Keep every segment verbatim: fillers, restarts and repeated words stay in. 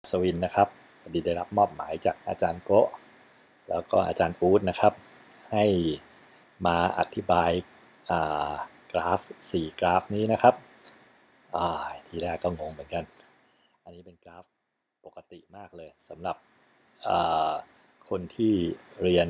สวินนะครับพอดีได้รับมอบหมายจากอาจารย์โกะแล้วก็อาจารย์ปูดนะครับให้มาอธิบายกราฟสี่กราฟนี้นะครับทีแรกก็งงเหมือนกันอันนี้เป็นกราฟปกติมากเลยสำหรับคนที่เรียน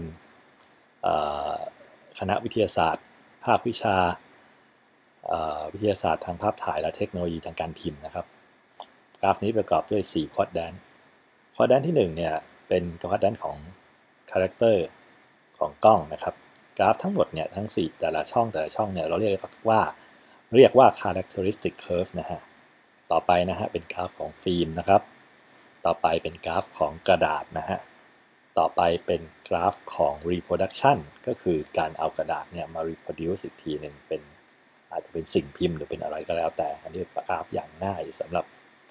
คณะวิทยาศาสตร์ภาควิชาวิทยาศาสตร์ทางภาพถ่ายและเทคโนโลยีทางการพิมพ์นะครับกราฟนี้ประกอบด้วยสี่ควอดแดนต์ควอดแดนต์ที่หนึ่งเนี่ยเป็นควอดแดนต์ของคาแรคเตอร์ของกล้องนะครับกราฟทั้งหมดเนี่ยทั้งสี่แต่ละช่องแต่ละช่องเนี่ยเราเรียกว่าเรียกว่า characteristic curve นะฮะต่อไปนะฮะเป็นกราฟของฟิล์มนะครับต่อไปเป็นกราฟของกระดาษนะฮะต่อไปเป็นกราฟของ reproduction ก็คือการเอากระดาษเนี่ยมา reproduce อีกทีหนึ่งเป็นอาจจะเป็นสิ่งพิมพ์หรือเป็นอะไรก็แล้วแต่อันนี้กราฟอย่างง่ายสำหรับ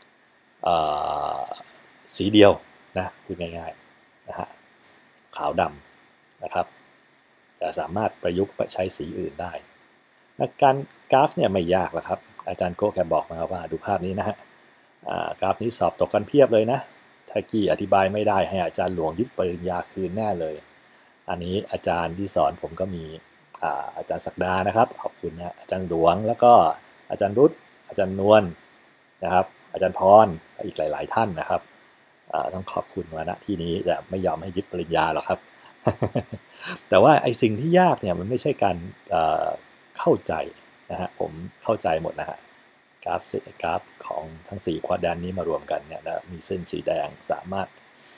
สีเดียวนะพูดง่ายๆนะฮะขาวดำนะครับแต่สามารถประยุกต์ใช้สีอื่นได้การกราฟเนี่ยไม่ยากหรอกครับอาจารย์โก้แกบอกมาว่าดูภาพนี้นะฮะกราฟนี้สอบตกกันเพียบเลยนะถ้ากี้อธิบายไม่ได้ให้อาจารย์หลวงยึดปริญญาคืนแน่เลยอันนี้อาจารย์ที่สอนผมก็มีอาจารย์ศักดานะครับขอบคุณนะอาจารย์หลวงแล้วก็อาจารย์รุตอาจารย์นวลนะครับอาจารย์พรอีกหลายๆท่านนะครับต้องขอบคุณมาณที่นี้แต่ไม่ยอมให้ยึดปริญญาหรอกครับ แต่ว่าไอ้สิ่งที่ยากเนี่ยมันไม่ใช่การเข้าใจนะฮะผมเข้าใจหมดนะฮะกราฟกราฟของทั้งสี่ควอดแดนนี้มารวมกันเนี่ยนะมีเส้นสีแดงสามารถ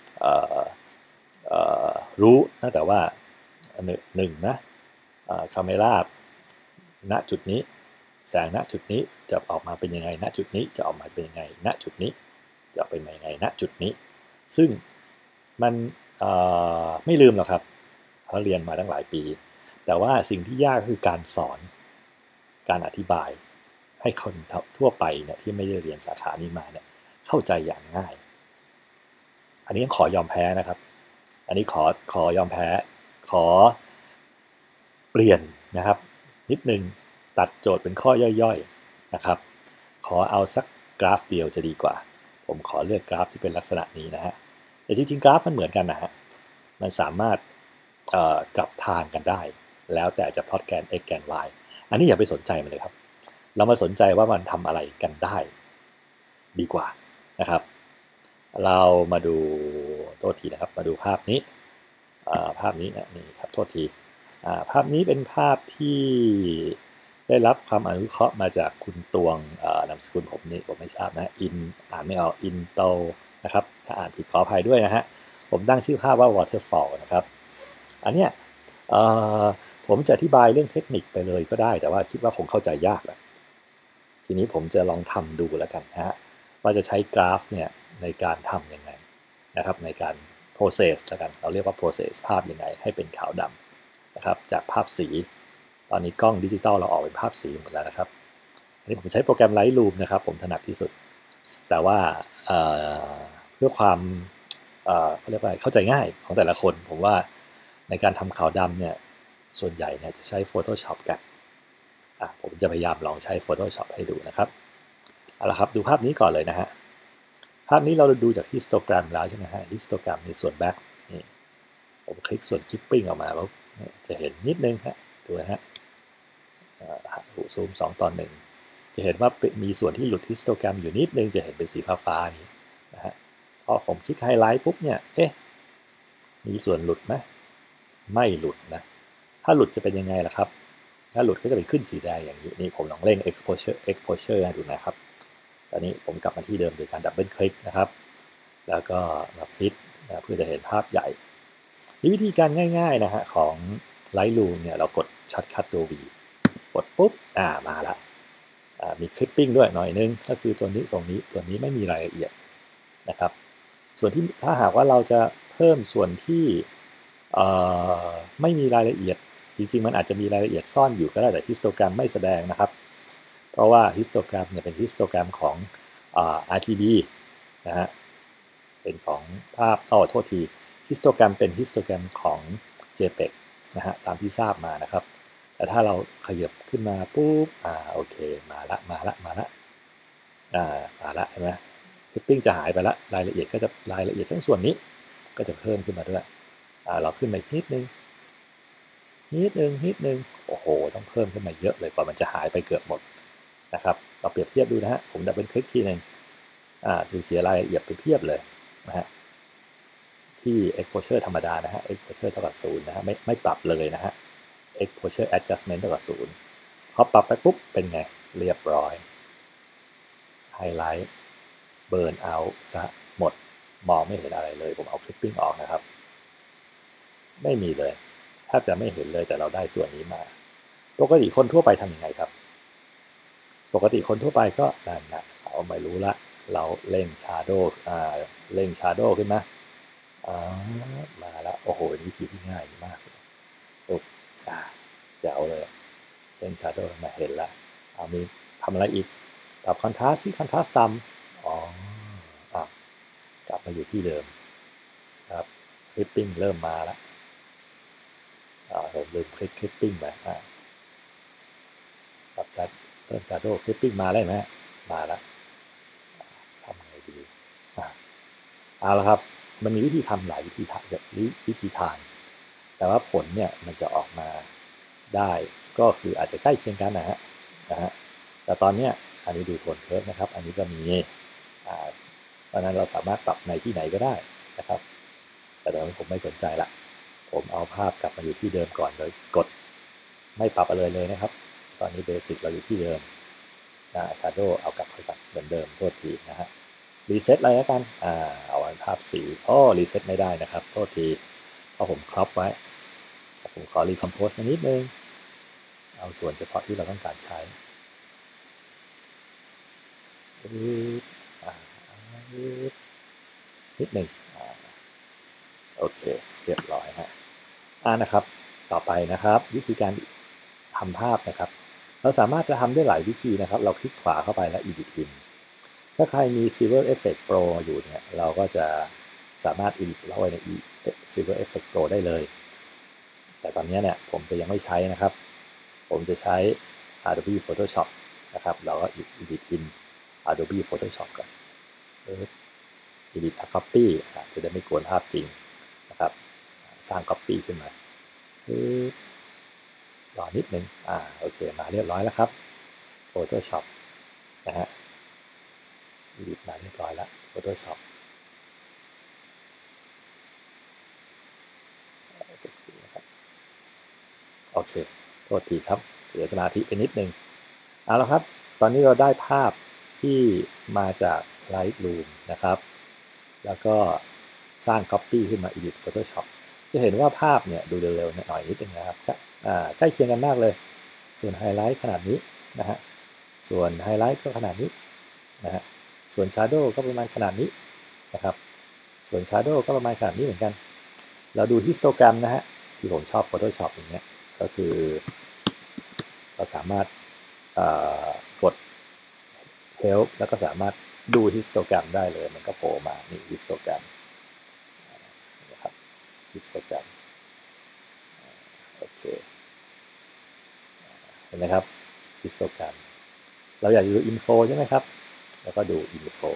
รู้ตั้งแต่ว่าหนึ่งนะคาเมราณจุดนี้แสงณจุดนี้จะออกมาเป็นยังไงณจุดนี้จะออกมาเป็นยังไงณจุดนี้จะเป็นยังไงณจุดนี้ซึ่งมันไม่ลืมหรอกครับเพราะเรียนมาตั้งหลายปีแต่ว่าสิ่งที่ยากคือการสอนการอธิบายให้คนทั่วไปเนี่ยที่ไม่ได้เรียนสาขานี้มาเนี่ยเข้าใจอย่างง่ายอันนี้ขอยอมแพ้นะครับอันนี้ขอขอยอมแพ้ขอเปลี่ยนนะครับนิดนึงตัดโจทย์เป็นข้อย่อยๆนะครับขอเอาสักกราฟเดียวจะดีกว่าผมขอเลือกกราฟที่เป็นลักษณะนี้นะฮะแต่จริงๆกราฟมันเหมือนกันนะฮะมันสามารถกลับทางกันได้แล้วแต่จะพลอตแกน x แกน y อันนี้อย่าไปสนใจมันเลยครับเรามาสนใจว่ามันทำอะไรกันได้ดีกว่านะครับเรามาดูโทษทีนะครับมาดูภาพนี้ภาพนี้นะนี่ครับโทษทีภาพนี้เป็นภาพที่ได้รับความอนุเคราะห์มาจากคุณตวงนามสกุลผมนี่ผมไม่ทราบนะอินอ่านไม่ออกอินโตนะครับถ้าอ่านผิดขออภัยด้วยนะฮะผมตั้งชื่อภาพว่า waterfall นะครับอันเนี้ยผมจะอธิบายเรื่องเทคนิคไปเลยก็ได้แต่ว่าคิดว่าคงเข้าใจยากแหละทีนี้ผมจะลองทำดูแล้วกันนะฮะว่าจะใช้กราฟเนี่ยในการทำยังไงนะครับในการ process แล้วกันเราเรียกว่า process ภาพยังไงให้เป็นขาวดำนะครับจากภาพสีตอนนี้กล้องดิจิตอลเราออกเป็นภาพสีหมดแล้วนะครับอันนี้ผมใช้โปรแกรม Lightroom นะครับผมถนัดที่สุดแต่ว่าเเพื่อความเขาเรียกว่าเข้าใจง่ายของแต่ละคนผมว่าในการทำขาวดำเนี่ยส่วนใหญ่เนี่ยจะใช้ Photoshop กันอ่ะผมจะพยายามลองใช้ Photoshop ให้ดูนะครับเอาละครับดูภาพนี้ก่อนเลยนะฮะภาพนี้เราดูจากฮิสโตแกรมแล้วใช่ไหมฮะฮิสโตแกรมในส่วนแบ็คนี่ผมคลิกส่วนชิปปิ้งออกมาแล้วจะเห็นนิดนึงฮะดูนะฮะซูมสองต่อหนึ่งจะเห็นว่ามีส่วนที่หลุดฮิสโตแกรมอยู่นิดนึงจะเห็นเป็นสีฟ้าๆนี้นะฮะพอผมคลิกไฮไลท์ปุ๊บเนี่ยเอ๊ะมีส่วนหลุดไหมไม่หลุดนะถ้าหลุดจะเป็นยังไงล่ะครับถ้าหลุดก็จะเป็นขึ้นสีแดงอย่างนี้นี่ผมลองเร่ง exposure exposure ให้ดูนะครับตอนนี้ผมกลับมาที่เดิมโดยการดับเบิลคลิกนะครับแล้วก็มาฟิตนะเพื่อจะเห็นภาพใหญ่วิธีการง่ายๆนะฮะของ Lightroom เนี่ยเรากดช็อตคัทตัว V กดปุ๊บอ่ามาละอ่ามีคลิปปิ้งด้วยหน่อยนึงก็คือตัวนี้ส่งนี้ตัวนี้ไม่มีรายละเอียดนะครับส่วนที่ถ้าหากว่าเราจะเพิ่มส่วนที่ไม่มีรายละเอียดจริงๆมันอาจจะมีรายละเอียดซ่อนอยู่ก็ได้แต่ฮิสโตแกรมไม่แสดงนะครับเพราะว่าฮิสโตแกรมเนี่ยเป็นฮิสโตแกรมของ อาร์ จี บี นะฮะเป็นของภาพอ๋อโทษทีฮิสโตแกรมเป็นฮิสโตแกรมของ เจพีอี จี นะฮะตามที่ทราบมานะครับแต่ถ้าเราขยับขึ้นมาปุ๊บอ่าโอเคมาละมาละมาละอ่ามาละเห็นไหม clipping จะหายไปละรายละเอียดก็จะรายละเอียดทั้งส่วนนี้ก็จะเพิ่มขึ้นมาด้วยอ่าเราขึ้นมาอีกนิดนึงนิดนึงนิดนึงโอ้โหต้องเพิ่มขึ้นมาเยอะเลยกว่ามันจะหายไปเกือบหมดนะครับเราเปรียบเทียบดูนะฮะผมดับเบิลคลิกทีนึงอ่าสูญเสียรายละเอียดไปเพียบเลยนะฮะที่ exposure ธรรมดานะฮะ exposure เท่ากับศูนย์นะฮะไม่ไม่ปรับเลยนะฮะ exposure adjustment เท่ากับศูนย์พอปรับไปปุ๊บเป็นไงเรียบร้อยไฮไลท์เบิร์นเอาซะหมดมองไม่เห็นอะไรเลยผมเอาคลิปปิ้งออกนะครับไม่มีเลยแทบจะไม่เห็นเลยแต่เราได้ส่วนนี้มาปกติคนทั่วไปทำยังไงครับปกติคนทั่วไปก็นั่นนะเอาไม่รู้ละเราเล่งชาร์โดว์อ่าเล่งชาร์โดว์ขึ้นมาอ่ามาแล้วโอ้โหเป็นวิธีที่ง่ายมากเลยปุ๊บอ่าแจ๋วเลยเล่งชาร์โดว์มาเห็นละเอามีทำอะไรอีกปรับคอนทราสต์ที่คอนทราสต์ต่ำอ๋ออ่ะกลับมาอยู่ที่เดิมครับคลิปปิ้งเริ่มมาแล้วอ่าผมลืมคลิกคลิปปิ้งไปอ่าปรับชัดเพิ่มชาร์โดว์คลิปปิ้งมาได้ไหมมาแล้วทำไงดีอ่าเอาละครับมันมีวิธีทำหลายวิธีทางวิธีทางแต่ว่าผลเนี่ยมันจะออกมาได้ก็คืออาจจะใกล้เคียงกันนะฮะนะฮะแต่ตอนเนี้ยอันนี้ดูโทนเคิร์ฟนะครับอันนี้ก็มีอ่าเพราะนั้นเราสามารถปรับในที่ไหนก็ได้นะครับแต่ตอนนี้ผมไม่สนใจละผมเอาภาพกลับมาอยู่ที่เดิมก่อนโดยกดไม่ปรับอะไรเลยนะครับตอนนี้เบสิกเราอยู่ที่เดิมอ่า Shadow เอากลับไปเหมือนเดิมโทษทีนะฮะรีเซ็ตอะไรแล้วกันอ่าเอาภาพสีโอ้รีเซ็ตไม่ได้นะครับโทษทีเพราะผมครอปไว้ผมขอรีคอมโพสมานิดนึงเอาส่วนเฉพาะที่เราต้องการใช้นิดหนึ่งโอเคเรียบร้อยฮะอ่านะครับต่อไปนะครับวิธีการทำภาพนะครับเราสามารถจะทำได้หลายวิธีนะครับเราคลิกขวาเข้าไปแล้ว Edit In ถ้าใครมี Silver Effect Pro อยู่เนี่ยเราก็จะสามารถ Edit เราไว้ใน Silver Effect Pro ได้เลยแต่ตอนนี้เนี่ยผมจะยังไม่ใช้นะครับผมจะใช้ Adobe Photoshop นะครับเราก็ Edit In Adobe Photoshop ก่อน Edit a Copy จะได้ไม่กวนภาพจริงนะครับสร้าง Copy ขึ้นมารอนิดนึงอ่าโอเคมาเรียบร้อยแล้วครับ Photoshop นะฮะ Edit มาเรียบร้อยแล้ว Photoshop โอเคโทษทีครับเสียสมาธิไปนิดนึงเอาละครับตอนนี้เราได้ภาพที่มาจาก Lightroom นะครับแล้วก็สร้าง Copy ขึ้นมา Edit Photoshop จะเห็นว่าภาพเนี่ยดูเร็วๆหน่อยนิดนึงนะครับอ่าใกล้เคียงกันมากเลยส่วนไฮไลท์ขนาดนี้นะฮะส่วนไฮไลท์ก็ขนาดนี้นะฮะส่วน Shadow ก็ประมาณขนาดนี้นะครับส่วน Shadow ก็ประมาณขนาดนี้เหมือนกันเราดู Histogram นะฮะที่ผมชอบ Photoshop อย่างเงี้ยก็คือเราสามารถกด help แล้วก็สามารถดู histogram ได้เลยมันก็โผล่มานี่ histogram นะครับ histogram โอเคเห็นไหมครับ histogram เราอยากดู info ใช่ไหมครับแล้วก็ดู info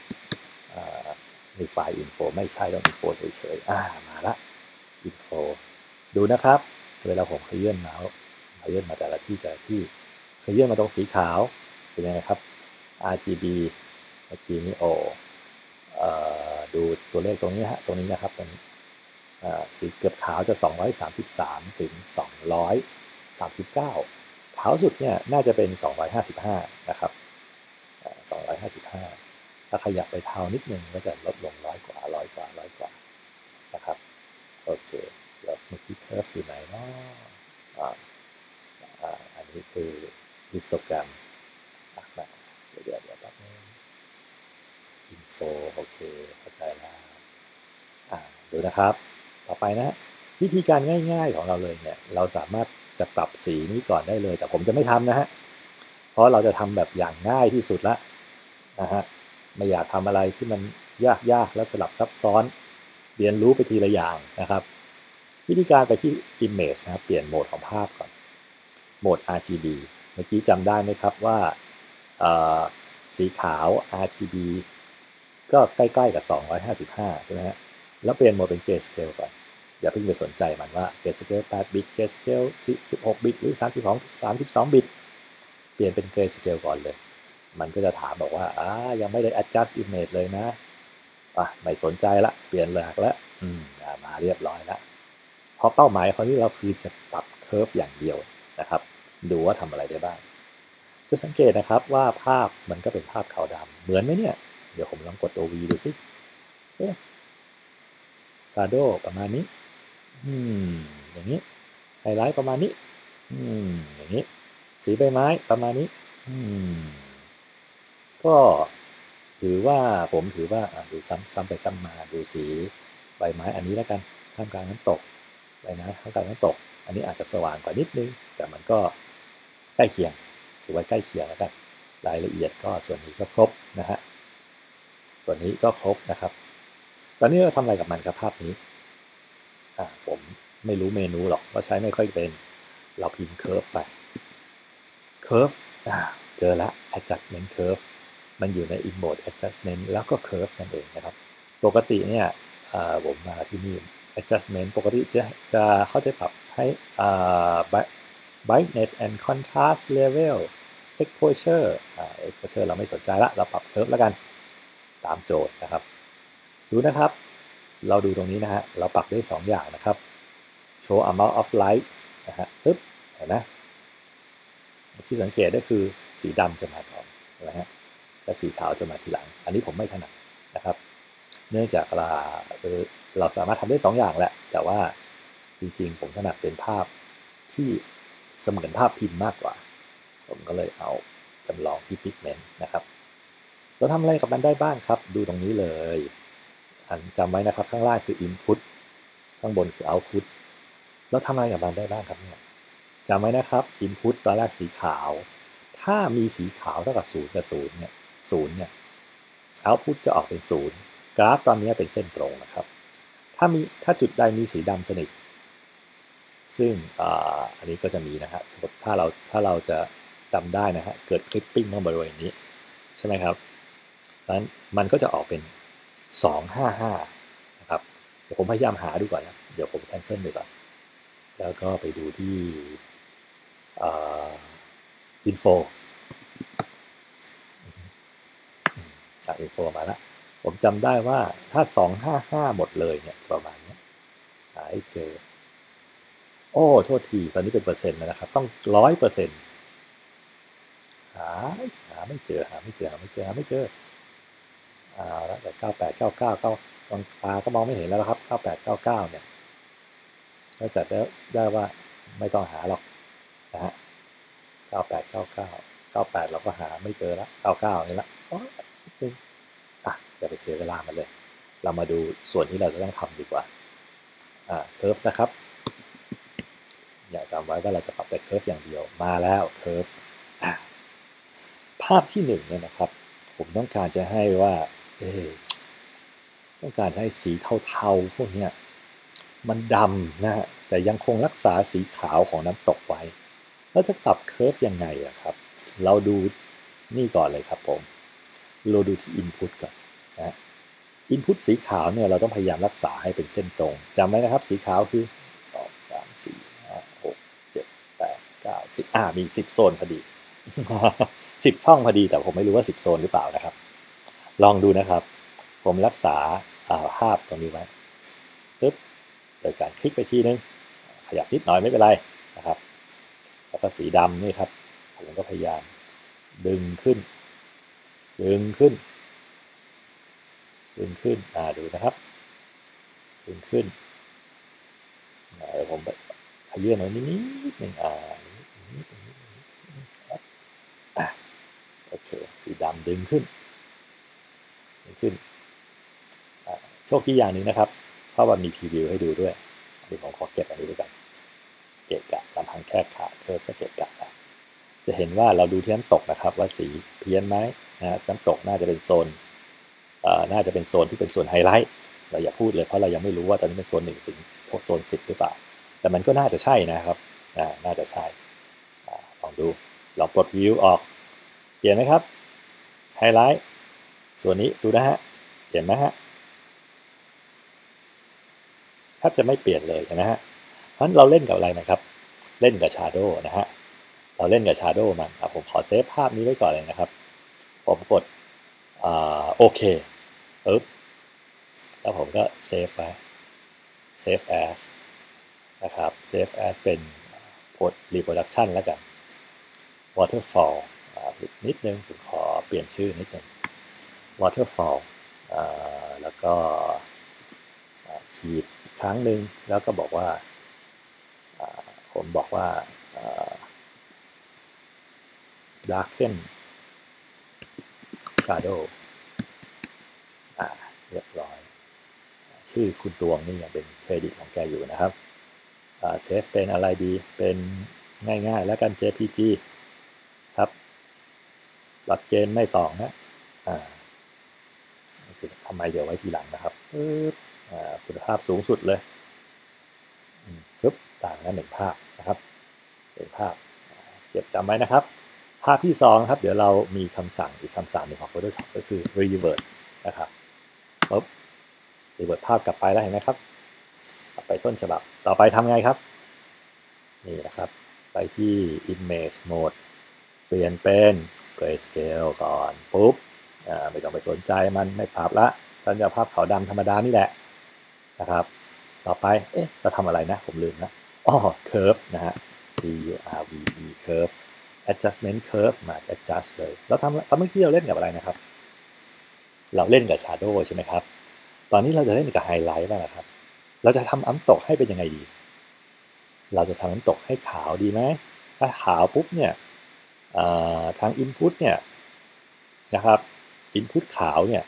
มีไฟล์ info ไม่ใช่ต้อง info เฉยๆอ่ามาละ info ดูนะครับเวลาผมขยื่นเมาส์ขยื่นมาแต่ละที่แต่ละที่ขยื่นมาตรงสีขาวเป็นยังไงครับ อาร์ จี บี เมื่อกี้นี้โอดูตัวเลขตรงนี้ฮะตรงนี้นะครับตรงนี้สีเกือบขาวจะสองร้อยสามสิบสามถึงสองร้อยสามสิบเก้าขาวสุดเนี่ยน่าจะเป็นสองร้อยห้าสิบห้านะครับสองร้อยห้าสิบห้าถ้าขยับไปเทานิดนึงก็จะลดลงร้อยกว่าร้อยกว่าร้อยกว่านะครับโอเคแล้วเมื่อกี้เคิร์ฟอยู่ไหนเนาะอ่าอันนี้คือ histogram เดี๋ยวเดี๋ยวเดี๋ยวแป๊บนึง info โอเคเข้าใจแล้วอ่าดูนะครับต่อไปนะวิธีการง่ายๆของเราเลยเนี่ยเราสามารถจะปรับสีนี้ก่อนได้เลยแต่ผมจะไม่ทำนะฮะเพราะเราจะทำแบบอย่างง่ายที่สุดละนะฮะไม่อยากทำอะไรที่มันยากๆและสลับซับซ้อนเรียนรู้ไปทีละอย่างนะครับวิธีการไปที่ image นะครับเปลี่ยนโหมดของภาพก่อนโหมด อาร์ จี บี เมื่อกี้จำได้ไหมครับว่าสีขาว อาร์ จี บีก็ใกล้ๆกับสองร้อยห้าสิบห้าใช่ไหมฮะแล้วเปลี่ยนโหมดเป็นเกรสเคลก่อนอย่าเพิ่งไปสนใจมันว่าเกรสเคลแปดบิตเกรสเคลสิบหกบิตหรือสามสิบสอง สามสิบสองบิตเปลี่ยนเป็นเกรสเคลก่อนเลยมันก็จะถามบอกว่าอ่ายังไม่ได้ adjust image เลยนะอ่ะไม่สนใจละเปลี่ยนหลักแล้วอืมมาเรียบร้อยแล้วเพราะเป้าหมายของที่เราคือจะปรับเคอร์ฟอย่างเดียวนะครับดูว่าทำอะไรได้บ้างจะสังเกตนะครับว่าภาพมันก็เป็นภาพขาวดำเหมือนไหมเนี่ยเดี๋ยวผมลองกดตัว V ดูสิเอ๊ะ shadow ประมาณนี้อืมอย่างนี้ไฮไลท์ประมาณนี้อืมอย่างนี้สีใบไม้ประมาณนี้อืมก็ถือว่าผมถือว่าดูซ้ำซ้ำไปซ้ำมาดูสีใบไม้อันนี้แล้วกันท่ามกลางน้ำตกใบไม้ท่ามกลางน้ำตกอันนี้อาจจะสว่างกว่านิดนึงแต่มันก็ใกล้เคียงถือว่าใกล้เคียงแล้วกันรายละเอียดก็ส่วนนี้ก็ครบนะฮะส่วนนี้ก็ครบนะครับตอนนี้เราทำอะไรกับมันกับภาพนี้อ่าผมไม่รู้เมนูหรอกว่าใช้ไม่ค่อยเป็นเราพิมพ์ curve ไป curve อ่าเจอละ adjustment curve มันอยู่ใน input adjustment แล้วก็ curve นั่นเองนะครับปกติเนี่ยผมมาที่นี่ adjustment ปกติจะจะเขาจะปรับให้อ่า brightness and contrast level exposure อ่า exposure เราไม่สนใจละเราปรับ curve แล้วกันตามโจทย์นะครับดูนะครับเราดูตรงนี้นะฮะเราปรับได้สองอย่างนะครับ show amount of light นะฮะปึ๊บเห็นไหมที่สังเกตได้คือสีดำจะมาก่อนนะฮะและสีขาวจะมาทีหลังอันนี้ผมไม่ถนัดนะครับเนื่องจากเราเราสามารถทำได้สองอย่างแหละแต่ว่าจริงๆผมถนัดเป็นภาพที่เสมือนภาพพิมพ์มากกว่าผมก็เลยเอาจำลองที่ pigment นะครับเราทำอะไรกับมันได้บ้างครับดูตรงนี้เลยจำไว้นะครับข้างล่างคือ input ข้างบนคือ output เราทำอะไรกับมันได้บ้างครับเนี่ยจำไว้นะครับ input ตอนแรกสีขาวถ้ามีสีขาวเท่ากับศูนย์กับศูนย์เนี่ยศูนย์เนี่ย output จะออกเป็นศูนย์กราฟตอนนี้เป็นเส้นตรงนะครับถ้ามีถ้าจุดใดมีสีดำสนิทซึ่ง อ, อันนี้ก็จะมีนะฮะสมมติถ้าเราถ้าเราจะจำได้นะฮะเกิดคลิปปิ้งตรงบริเวณนี้ใช่ไหมครับนั้นมันก็จะออกเป็นสองห้าห้านะครับเดี๋ยวผมพยายามหาดูก่อนนะเดี๋ยวผมแคนเซิลไปก่อนแล้วก็ไปดูที่อินโฟจากอินโฟมาแล้วผมจำได้ว่าถ้าสองห้าห้าหมดเลยเนี่ยประมาณนี้หาให้เจอโอ้โทษทีตอนนี้เป็นเปอร์เซ็นต์นะครับต้องร้อยเปอร์เซ็นต์หาหาไม่เจอหาไม่เจอหาไม่เจอหาไม่เจออ่าแล้วแต่เก้าแปดเก้าเก้าเก้าตรงตาก็มองไม่เห็นแล้วครับเก้าแปดเก้าเก้าเนี่ยก็จัดได้ได้ว่าไม่ต้องหาหรอกนะฮะเก้าแปดเก้าเก้าเก้าแปดเราก็หาไม่เจอแล้วเก้าเก้านี่ละอ่ะอย่าไปเสียเวลามันเลยเรามาดูส่วนที่เราจะต้องทำดีกว่าอ่า curve นะครับอย่าจำไว้ว่าเราจะปรับแต่ curve อย่างเดียวมาแล้ว curve ภาพที่หนึ่งเนี่ยนะครับผมต้องการจะให้ว่าเออต้องการให้สีเทาๆพวกนี้มันดำนะฮะแต่ยังคงรักษาสีขาวของน้ำตกไว้แล้วจะปรับ curve ยังไงอะครับเราดูนี่ก่อนเลยครับผมเราดูที่ input ก่อนนะ input สีขาวเนี่ยเราต้องพยายามรักษาให้เป็นเส้นตรงจำไว้นะครับสีขาวคือสอง สาม สี่ ห้า หก เจ็ด แปด เก้า สิบอ่ามีสิบโซนพอดี สิบช่องพอดีแต่ผมไม่รู้ว่าสิบโซนหรือเปล่านะครับลองดูนะครับผมรักษาภาพตรงนี้ไว้ปึ๊บโดยการคลิกไปทีนึงขยับนิดหน่อยไม่เป็นไรนะครับแล้วก็สีดำนี่ครับผมก็พยายามดึงขึ้นดึงขึ้นดึงขึ้นอ่าดูนะครับดึงขึ้นเดี๋ยวผมขยื่นหน่อยนิดนิดหนึ่งอ่านิดนิดนิดอ่ะโอเคสีดำดึงขึ้นดึงขึ้นโชคดีอย่างหนึ่งนะครับเพราะว่ามีพรีวิวให้ดูด้วยเดี๋ยวผมขอเก็บอันนี้ด้วยกันเกะกะลำพังแค่ขาเคิร์ฟก็เกะกะจะเห็นว่าเราดูที่น้ำตกนะครับว่าสีเพี้ยนไหมนะน้ำตกน่าจะเป็นโซนน่าจะเป็นโซนที่เป็นโซนไฮไลท์เราอย่าพูดเลยเพราะเรายังไม่รู้ว่าตอนนี้เป็นโซนหนึ่งสิโซนสิบหรือเปล่าแต่มันก็น่าจะใช่นะครับน่าจะใช่ลองดูลองปลดวิวออกเปลี่ยนไหมครับไฮไลท์ส่วนนี้ดูนะฮะเห็นไหมฮะแทบจะไม่เปลี่ยนเลยนะฮะเพราะฉะนั้นเราเล่นกับอะไรนะครับเล่นกับ Shadow นะฮะเราเล่นกับ Shadow มันผมขอเซฟภาพนี้ไว้ก่อนเลยนะครับผมกดโอเคปึ๊บแล้วผมก็เซฟไว้ save as นะครับ save as เป็น post reproduction แล้วกัน waterfall นิดนึงผมขอเปลี่ยนชื่อนิดนึง waterfall แล้วก็ขีดอีกครั้งหนึ่งแล้วก็บอกว่าผมบอกว่า darken shadow อ่าเรียบร้อยชื่อคุณตวงนี่ยังเป็นเครดิตของแกอยู่นะครับเซฟเป็นอะไรดีเป็นง่ายๆแล้วกัน เจ พี จี ครับหลักเกณฑ์ไม่ต่องนะอ่าทำไมเดี๋ยวไว้ทีหลังนะครับคุณภาพสูงสุดเลยปึ๊บต่างกันหนึ่งภาพนะครับหนึ่งภาพเก็บจำไว้นะครับภาพที่สองครับเดี๋ยวเรามีคำสั่งอีกคำสั่งหนึ่งของ Photoshop ก็คือ revert นะครับปึ๊บ revert ภาพกลับไปแล้วเห็นไหมครับกลับไปต้นฉบับต่อไปทำไงครับนี่นะครับไปที่ image mode เปลี่ยนเป็น grayscale ก่อนปุ๊บไม่ต้องไปสนใจมันไม่ปรับละฉันจะภาพขาวดำธรรมดานี่แหละนะครับต่อไปเอ๊ะเราทำอะไรนะผมลืมนะอ๋อ curve นะฮะ c u r v e curve adjustment curve มา adjust เลยเราทำเมื่อกี้เราเล่นกับอะไรนะครับเราเล่นกับ shadow ใช่ไหมครับตอนนี้เราจะเล่นกับ highlight บ้างนะครับเราจะทำน้ำตกให้เป็นยังไงดีเราจะทำน้ำตกให้ขาวดีไหมถ้าขาวปุ๊บเนี่ยทาง input เนี่ยนะครับ input ขาวเนี่ย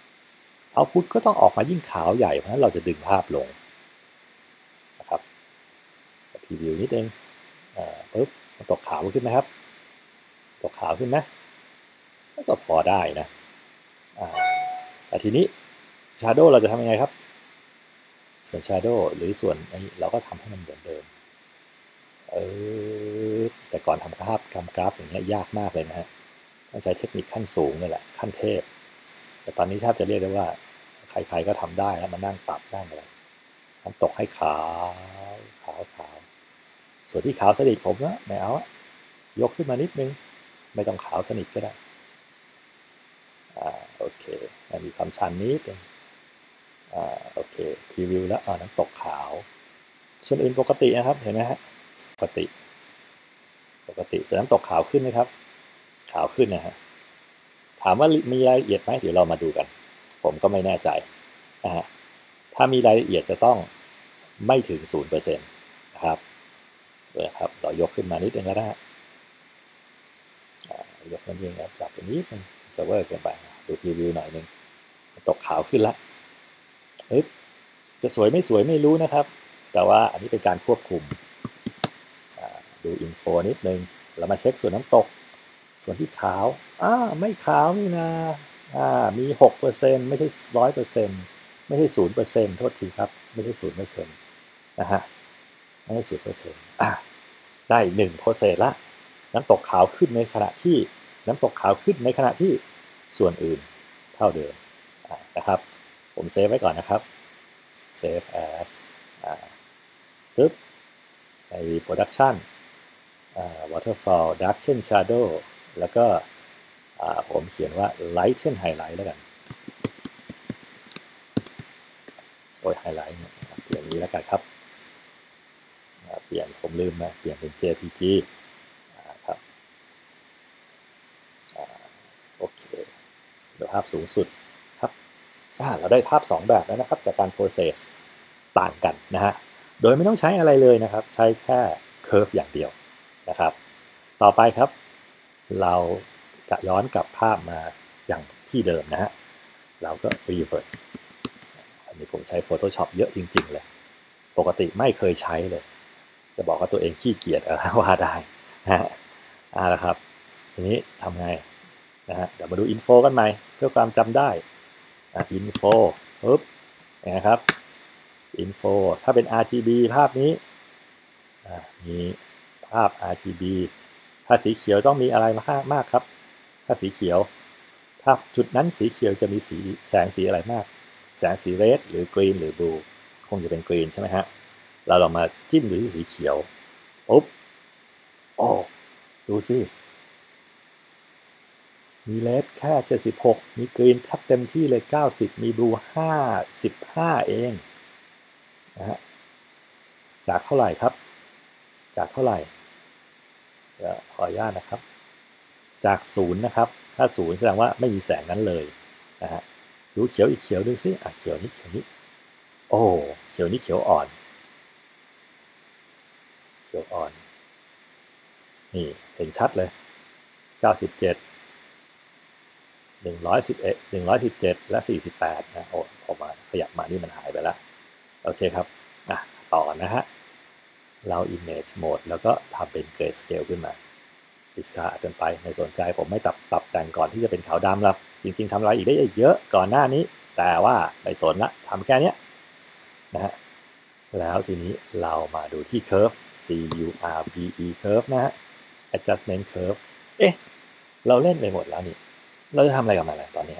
output ก็ต้องออกมายิ่งขาวใหญ่เพราะฉะนั้นเราจะดึงภาพลงนะครับพรีวิวนิดเองปุ๊บตกขาวขึ้นไหมครับตกขาวขึ้นไหมก็พอได้นะแต่ทีนี้ shadow เราจะทำยังไงครับส่วน shadow หรือส่วนนี้เราก็ทำให้มันเหมือนเดิมเออแต่ก่อนทำภาพทำกราฟอย่างนี้ยากมากเลยนะฮะต้องใช้เทคนิคขั้นสูงนี่แหละขั้นเทพแต่ตอนนี้แทบจะเรียกได้ว่าใครๆก็ทำได้แล้วมานั่งปรับได้อะไรทำตกให้ขาวขาวขาวส่วนที่ขาวสนิทผมนะไม่เอาอะยกขึ้นมานิดนึงไม่ต้องขาวสนิทก็ได้อ่าโอเคมีความชันนิดนึงอ่าโอเคพรีวิวแล้วอ่าน้ำตกขาวส่วนอื่นปกตินะครับเห็นไหมฮะปกติปกติส่วนน้ำตกขาวขึ้นไหมครับขาวขึ้นนะฮะถามว่ามีรายละเอียดไหมเดี๋ยวเรามาดูกันผมก็ไม่แน่ใจนะฮะถ้ามีรายละเอียดจะต้องไม่ถึง ศูนย์เปอร์เซ็นต์ นะครับเลยครับเรายกขึ้นมานิดนึงก็ได้ยกนิดนึงครับปรับไปนิดนึงจะเวอร์เกินไปดูพรีวิวหน่อยนึงตกขาวขึ้นละเฮ้ยจะสวยไม่สวยไม่รู้นะครับแต่ว่าอันนี้เป็นการควบคุมดูอินโฟนิดนึงเรามาเช็คส่วนน้ำตกส่วนที่ขาวอ่าไม่ขาวนี่นะอ่ามี หกเปอร์เซ็นต์ ไม่ใช่ หนึ่งร้อยเปอร์เซ็นต์ ไม่ใช่ ศูนย์เปอร์เซ็นต์ โทษทีครับไม่ใช่ ศูนย์เปอร์เซ็นต์ นะฮะไม่ใช่ ศูนย์เปอร์เซ็นต์ อ่าได้หนึ่งเปอร์เซ็นต์ละน้ำตกขาวขึ้นในขณะที่น้ำตกขาวขึ้นในขณะที่ส่วนอื่นเท่าเดิมนะครับผมเซฟไว้ก่อนนะครับ save as อ่าปึ๊บใน reproduction waterfall darken shadow แล้วก็ผมเขียนว่า lighten highlight แล้วกันโอ้ย highlight เนี่ยเปลี่ยนนี้แล้วกันครับเปลี่ยนผมลืมนะเปลี่ยนเป็น เจ พี จี ครับโอเคเดี๋ยวภาพสูงสุดครับเราได้ภาพสองแบบแล้วนะครับจากการ process ต่างกันนะฮะโดยไม่ต้องใช้อะไรเลยนะครับใช้แค่ curve อย่างเดียวนะครับต่อไปครับเราจะย้อนกลับภาพมาอย่างที่เดิมนะฮะเราก็ revert อันนี้ผมใช้ Photoshop เยอะจริงๆเลยปกติไม่เคยใช้เลยจะบอกว่าตัวเองขี้เกียจว่าได้นะฮะอ่าแล้วครับทีนี้ทำไงนะฮะเดี๋ยวมาดู info กันใหม่เพื่อความจำได้อ่า info ปึ๊บนะครับ info ถ้าเป็น อาร์ จี บี ภาพนี้อ่ามีภาพ อาร์ จี บี ถ้าสีเขียวต้องมีอะไรมากมากครับถ้าสีเขียวถ้ถ้าจุดนั้นสีเขียวจะมีสีแสงสีอะไรมากแสงสีเรดหรือกรีนหรือบลูคงจะเป็นกรีนใช่ไหมฮะเราลองมาจิ้มดูที่สีเขียวปุ๊บโอ้ดูสิมีเรดแค่เจ็ดสิบหกมีกรีนทับเต็มที่เลยเก้าสิบมีบลูห้าสิบห้าเองนะฮะจากเท่าไหร่ครับจากเท่าไหร่เดี๋ยวขออนุญาตนะครับจากศูนย์นะครับถ้าศูนย์แสดงว่าไม่มีแสงนั้นเลยนะฮะดูเขียวอีกเขียวดูสิอ่ะเขียวนี้เขียวนี้โอ้เขียวนี้เขียวอ่อนเขียวอ่อนนี่เห็นชัดเลยเก้าสิบเจ็ด หนึ่งร้อยสิบเอ็ด หนึ่งร้อยสิบเจ็ดและสี่สิบแปดนะโอ้ออกมาขยับมานี่มันหายไปแล้วโอเคครับอ่ะต่อนะฮะเรา image mode แล้วก็ทำเป็น grayscale ขึ้นมา discard กันไปไม่สนใจผมไม่ปรับปรับแต่งก่อนที่จะเป็นขาวดำแล้วจริงๆทำอะไรอีกได้เยอะก่อนหน้านี้แต่ว่าไม่สนละทำแค่นี้นะฮะแล้วทีนี้เรามาดูที่ curve c u r v e curve นะฮะ adjustment curve เอ๊ะเราเล่นไปหมดแล้วนี่เราจะทำอะไรกับมันตอนนี้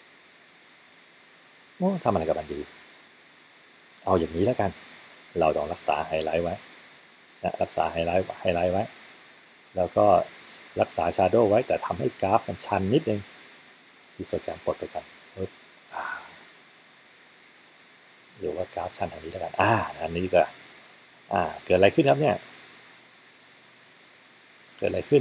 โอ้ทำอะไรกับมันดีเอาอย่างนี้แล้วกันเราต้องรักษาไฮไลท์ไว้นะรักษาไฮไลท์ไฮไลท์ไว้แล้วก็รักษา shadow ไว้แต่ทำให้กราฟมันชันนิดนึงฮิสโตแกรมปลดไปก่อนหรือว่ากราฟชันทางนี้แล้วกันอ่าอันนี้ก็อ่าเกิดอะไรขึ้นครับเนี่ยเกิดอะไรขึ้น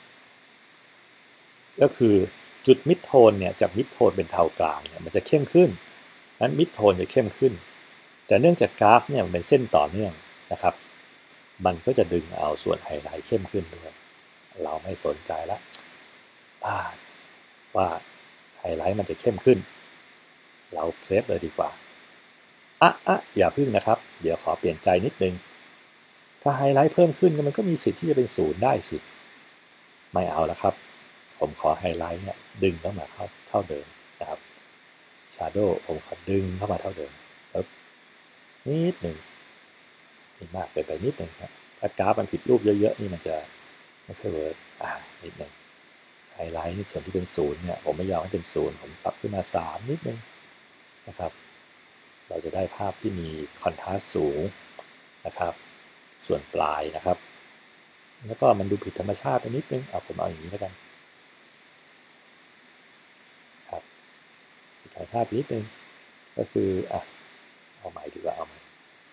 ก็คือจุดมิดโทนเนี่ยจากมิดโทนเป็นเทากลางเนี่ยมันจะเข้มขึ้นนั้นมิดโทนจะเข้มขึ้นแต่เนื่องจากกราฟเนี่ยมันเป็นเส้นต่อเนื่องนะครับมันก็จะดึงเอาส่วนไฮไลท์เข้มขึ้นด้วยเราไม่สนใจแล้วว่าไฮไลท์มันจะเข้มขึ้นเราเซฟเลยดีกว่าอ่ะอ่ะอย่าพึ่งนะครับเดี๋ยวขอเปลี่ยนใจนิดนึงถ้าไฮไลท์เพิ่มขึ้นมันก็มีสิทธิ์ที่จะเป็นศูนย์ได้สิไม่เอาแล้วครับผมขอไฮไลท์เนี่ยดึงเข้ามาเท่าเท่าเดิมนะครับ Shadow ผมขอดึงเข้ามาเท่าเดิมแล้วนิดหนึ่งนี่มากไปไปนิดหนึ่งนะถ้ากราฟมันผิดรูปเยอะๆนี่มันจะไม่ค่อยเวิร์กอ่านิดหนึ่งไฮไลท์นี่ส่วนที่เป็นศูนย์เนี่ยผมไม่ยอมให้เป็นศูนย์ผมปรับขึ้นมาสามนิดนึงนะครับเราจะได้ภาพที่มีคอนทราสต์สูงนะครับส่วนปลายนะครับแล้วก็มันดูผิดธรรมชาติไปนิดนึงเอาผมเอาอย่างนี้แล้วกันครับผิดธรรมชาตินิดนึงก็คืออ่ะเอาใหม่ดีกว่าเอาใหม่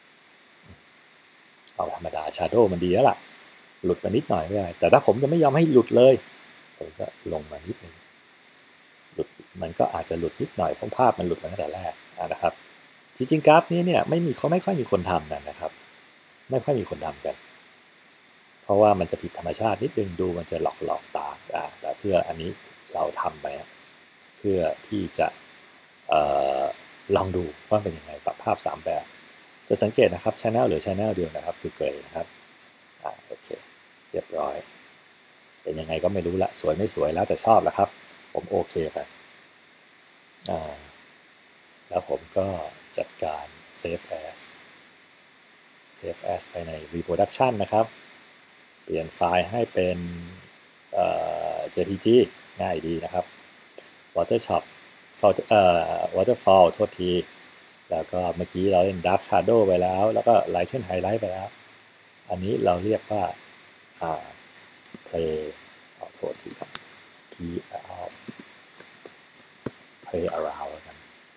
เอาธรรมดา Shadow มันดีแล้วล่ะหลุดมานิดหน่อยไม่ได้แต่ถ้าผมจะไม่ยอมให้หลุดเลยผมก็ลงมานิดนึงหลุดมันก็อาจจะหลุดนิดหน่อยเพราะภาพมันหลุดมาตั้งแต่แรกนะครับจริงๆกราฟนี้เนี่ยไม่มีเขาไม่ค่อยมีคนทำกันนะครับไม่ค่อยมีคนทำกันเพราะว่ามันจะผิดธรรมชาตินิดนึงดูมันจะหลอกหลอกตาแต่เพื่ออันนี้เราทำไปเพื่อที่จะเอ่อลองดูว่าเป็นยังไงปรับภาพสามแบบจะสังเกตนะครับ channel หรือ channel เดียวนะครับคือเกรย์นะครับอ่าโอเคเรียบร้อยเป็นยังไงก็ไม่รู้ละสวยไม่สวยแล้วแต่ชอบละครับผมโอเคไปอ่าแล้วผมก็จัดการ save as save as ไปใน reproduction นะครับเปลี่ยนไฟล์ให้เป็นเอ่อ เจ พี จี ง่ายดีนะครับ Photoshop เอ่อ waterfall โทษทีแล้วก็เมื่อกี้เราเล่น dark shadow ไปแล้วแล้วก็ lighten highlight ไปแล้วอันนี้เราเรียกว่าอ่า play ขอโทษทีครับ p l play around กัน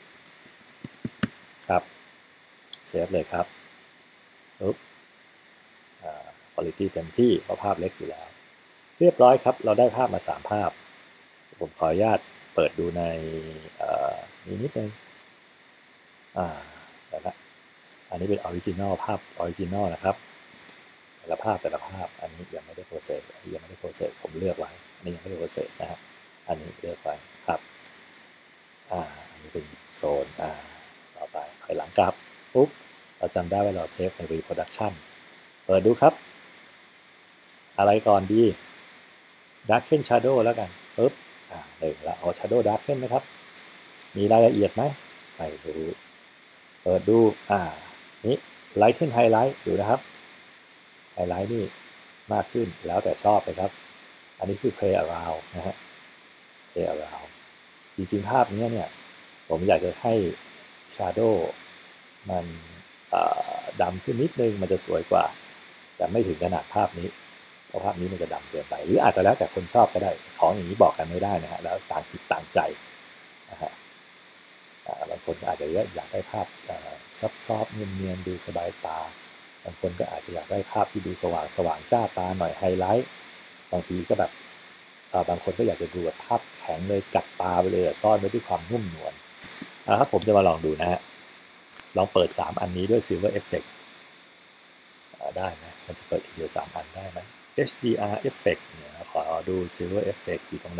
ครับเซฟเลยครับปุ๊บอ่า quality เต็มที่เพราะภาพเล็กอยู่แล้วเรียบร้อยครับเราได้ภาพมาสามภาพผมขออนุญาตเปิดดูในนี้นิดนึงอ่าแล้วนะอันนี้เป็นออริจินอลภาพออริจินอลนะครับแต่ละภาพแต่ละภาพอันนี้ยังไม่ได้โปรเซสอันนี้ยังไม่ได้โปรเซสผมเลือกไว้อันนี้ยังไม่ได้โปรเซสนะฮะอันนี้เลือกไว้ครับอ่าอันนี้เป็นโซนอ่าต่อไปถอยหลังกลับปุ๊บเราจำได้ว่าเราเซฟใน reproduction เปิดดูครับอะไรก่อนดี darken shadow แล้วกันปุ๊บอ่าหนึ่งแล้วเอา shadow darken ไหมครับมีรายละเอียดไหมไม่รู้เปิดดูอ่านี้ lighten highlight ดูนะครับ highlight นี่มากขึ้นแล้วแต่ชอบเลยครับอันนี้คือ play around นะฮะ play around จริงๆภาพนี้เนี่ยผมอยากจะให้ Shadow มันดำขึ้นนิดนึงมันจะสวยกว่าแต่ไม่ถึงขนาดภาพนี้เพราะภาพนี้มันจะดำเกินไปหรืออาจจะแล้วแต่คนชอบก็ได้ของอย่างนี้บอกกันไม่ได้นะฮะแล้วต่างจิตต่างใจนะฮะบางคนอาจจะอยากได้ภาพซอฟๆเนียนๆดูสบายตาบางคนก็อาจจะอยากได้ภาพที่ดูสว่างสว่างจ้าตาหน่อยไฮไลท์บางทีก็แบบบางคนก็อยากจะดูแบบภาพแข็งเลยกัดตาไปเลยซ่อนไว้ด้วยความนุ่มนวลนะครับผมจะมาลองดูนะฮะลองเปิดสามอันนี้ด้วย Silver Effect ได้ไหมมันจะเปิดทีเดียวสามอันได้ไหม เอช ดี อาร์ Effect เนี่ยขอดู Silver Effect อยู่ตรงไหน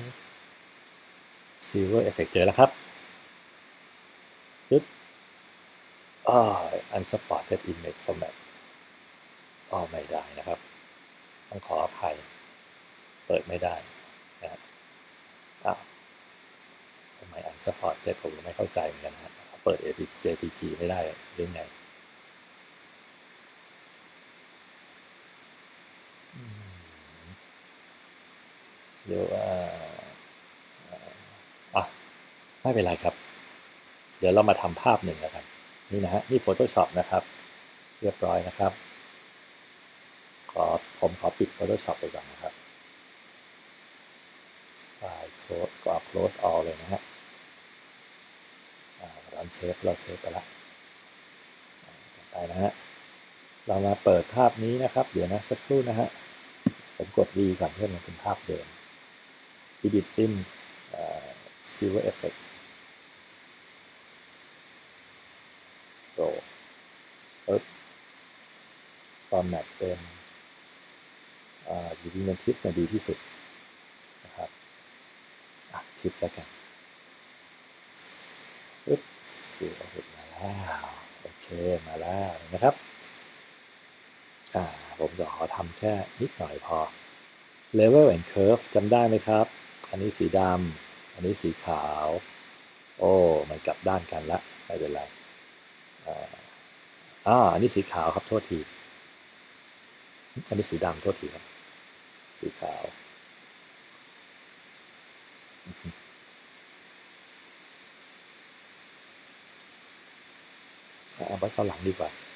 Silver Effect เจอแล้วครับปึ๊บอ๋อ Unspotted Image Format อ๋อไม่ได้นะครับต้องขออภัยเปิดไม่ได้นะอ้าวทำไม Unspotted ผมไม่เข้าใจเหมือนกันนะเปิด เจ พี จี ไม่ได้หรือไงเดี๋ยวอ่ะไม่เป็นไรครับเดี๋ยวเรามาทำภาพหนึ่งแล้วกันนี่นะฮะนี่ Photoshop นะครับเรียบร้อยนะครับขอผมขอปิด Photoshop ไปก่อนนะครับไฟล์ close ก็ close all เลยนะฮะรันเซฟเราเซฟไปแล้วต่อไปนะฮะเรามาเปิดภาพนี้นะครับเดี๋ยวนะสักครู่นะฮะผมกด V ก่อนเพื่อมันเป็นภาพเดิม Edit in Silver Effect Pro ปึ๊บ Format เป็นจริงๆมันทิปมันดีที่สุดนะครับทิปแล้วกันปึ๊บSilver Effectมาแล้วโอเคมาแล้วนะครับอ่าผมจะขอทำแค่นิดหน่อยพอ Level and Curve จำได้ไหมครับอันนี้สีดำอันนี้สีขาวโอ้มันกลับด้านกันละไม่เป็นไรอ่าอันนี้สีขาวครับโทษทีอันนี้สีดำโทษทีครับสีขาวเอาไว้ข้างหลังดีกว่า